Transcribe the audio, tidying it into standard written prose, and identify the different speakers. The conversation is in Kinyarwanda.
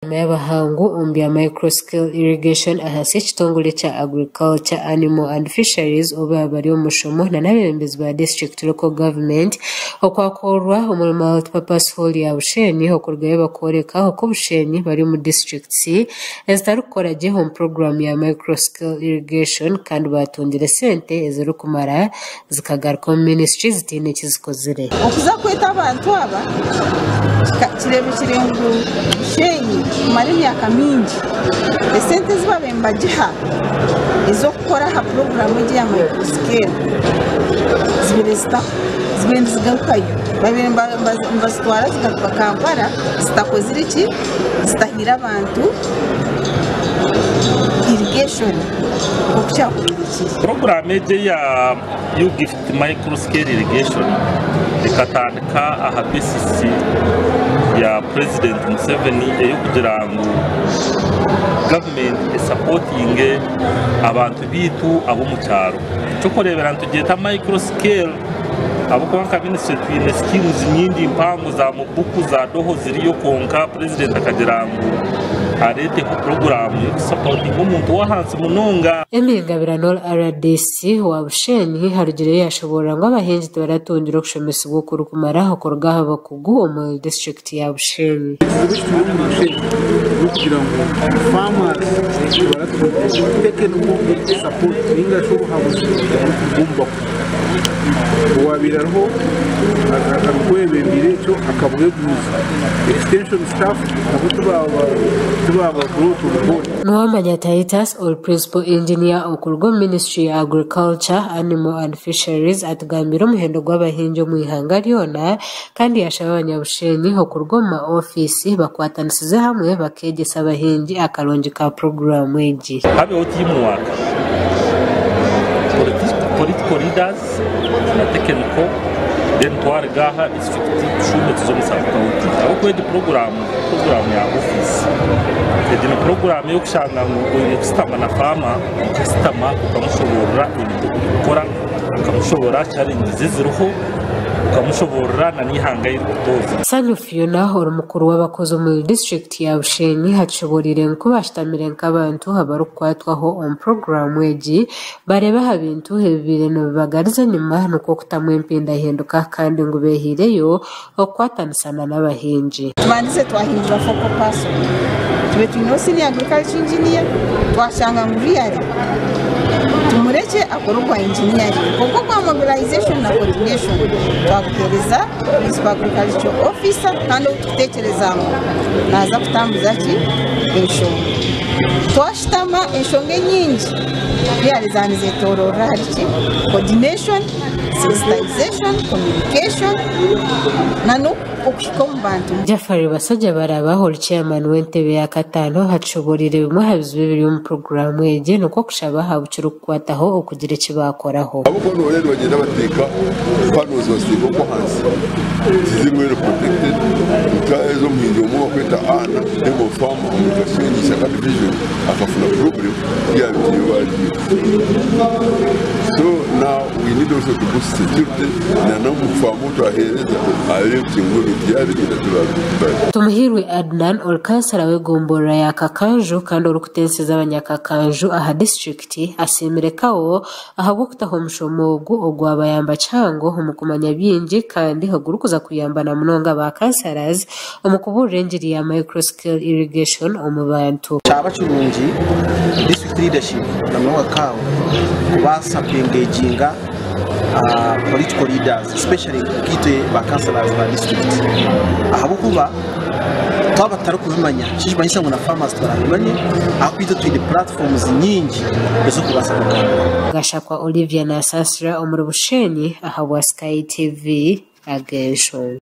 Speaker 1: y'abahangu umbya micro scale irrigation ahasi kitongole cha agriculture, animal and fisheries oba bari umushomo na nabembezi ba district local government okwakorwa umurimo wa purposeful ya Bushenyi okorwa bakoreka oko Bushenyi bari mu district C ezitarukora je home program ya micro scale irrigation kandi batondire sente ezero kumara zikagaruka ministry zitine kizikozere
Speaker 2: okuza kweta abantu aba kirebe kirengu Bushenyi mari myaka mingi esente zibabemba jiha izo gukora ha program ya micro scale zibiresta zigarukayo babemba mbasitwara zigatuka Kampala zitakozire iki zitahira abantu irrigation
Speaker 3: program ya you gift micro scale irrigation ikatandika aha basis ya President Museveni yo kugira ngo government supporting abantu bitu abo mu cyaro cyo kurebera ntugeta micro scale abo konka ministry twine skills nyindi impango za mubuku za doho ziriyo konka president akagira ngo arete ku program yo supporting umuntu wahanze munonga
Speaker 1: emigabirano RDC wa Bushenyi harugire yashobora ngo abahinzi baratondira kushomesa gukuru kumara hakorwa haba kuguwo mu district ya Bushenyi
Speaker 4: kugira ngo farmers barateke no support inga sho habugumba wabiraho akakwebembire cyo akabureguza extension staff tubaba
Speaker 1: Noamanya Titus or principal engineer okurgo ministry ya agriculture, animal and fisheries atugambira umuhendo gw'abahinzi mu ihanga ryona kandi yashaba abanyabushenyi okurgo ma office bakwatanisize hamwe bakegesa abahinzi akaronje ka program eji
Speaker 3: habe otimuwaka political leaders na technical then twargaha district shume tuzomusaka uti abo program ya office edino program yo kushanga ngo kustama na fama kustama ukamushobora ibintu gukora ukamushobora challenge ziziruho ukamushobora na nihanga y'utoza
Speaker 1: Sanyu Fiona horo mukuru w'abakozi mu district ya Bushenyi hacoborire nkubashtamire nk'abantu habarukwatwaho on program weji bareba habintu hebireno bagariza nyuma nuko kutamwempinda hinduka kandi ngo behireyo okwatanisana n'abahinji
Speaker 2: tumandize twahindura focal person tube tunosini agriculture engineer twashanga muri yari tumureke akorwa engineering kuko kwa mobilization na coordination twakuhereza principal agriculture officer kandi tutekereza naza kutambuza ki enshonga twashitama enshonga nyingi byalizanize torora hariki coordination sensitization communication nano okukombantu
Speaker 1: Jafari basajja barabaho chairman w'entebe ya katano hacoborire bimwe habizwe biri mu program eje nuko kushaba habucuru kwataho okugira ikibakoraho
Speaker 5: abo kono rero bagenda bateka panos basigo ko hansi zimwe protected ukazo mhindo mu kweta ana demo farm communication second division akafuna problem ya biwali so now we need also to boost security na no mufamu to ahereza ayo nguru byari bidatubara
Speaker 1: Tumuhirwe Adnan olkansara wegombora ya Kakanju kandi urukutenseza abanyakakanju aha district asemerekawo ahabwo kutaho mushomogu ogwabayamba cango umukumanya byinji kandi hagurukuza kuyambana munonga ba kansaras umukuburengiri ya micro scale irrigation omubantu
Speaker 6: cyabacurungi district leadership na mwa kawo kubasa kwengeginga political leaders especially kitwe ba councillors ba district ahabukuba twaba tarukubimanya shishimanyisa ngo na farmers twarabimanye akwito twide platforms nyingi zo kubasaba
Speaker 1: gashakwa Olivia na Sasra omuri Bushenyi aha wa Sky TV agesho